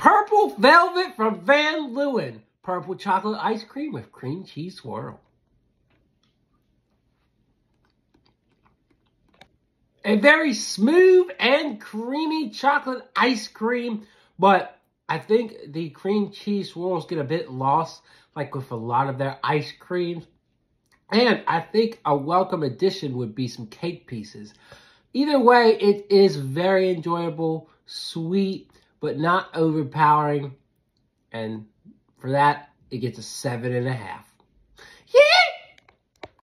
Purple Velvet from Van Leeuwen. Purple chocolate ice cream with cream cheese swirl. A very smooth and creamy chocolate ice cream, but I think the cream cheese swirls get a bit lost, like with a lot of their ice creams. And I think a welcome addition would be some cake pieces. Either way, it is very enjoyable, sweet, but not overpowering. And for that, it gets a 7.5.